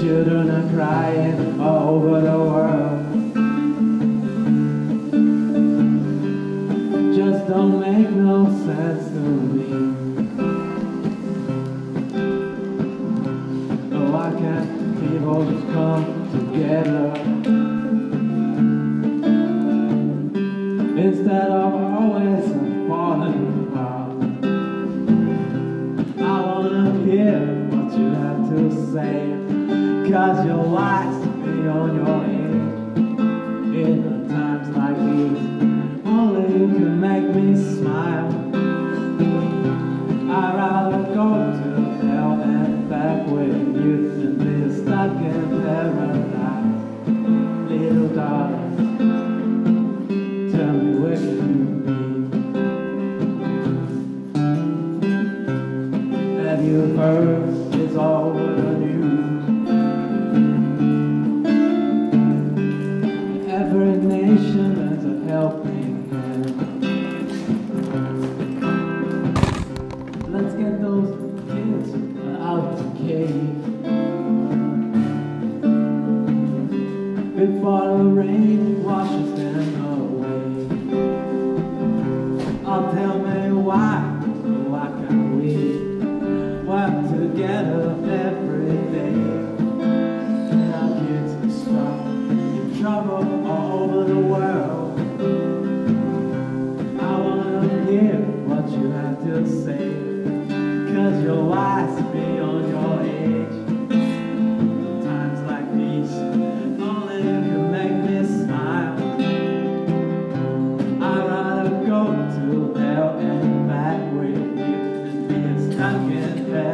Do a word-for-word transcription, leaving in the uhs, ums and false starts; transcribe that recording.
Children are crying all over the world. Just don't make no sense to me. Oh, why can't people just come together instead of always falling apart? I wanna hear what you have to say, 'cause your life's beyond your age. In times like these, only you can make me smile. I'd rather go to hell and back with you than be stuck in paradise. Little darling, tell me where can you be? Have you heard it's all over the news? Every nation has a helping hand. Let's get those kids out the cave before the rain washes them away. Oh, tell me why, why can't we work together every day? And our kids are stuck in trouble all over the world. I wanna hear what you have to say, 'cause your life's beyond your age. Times like these, only you can make me smile. I'd rather go to hell and back with you than be stuck in hell.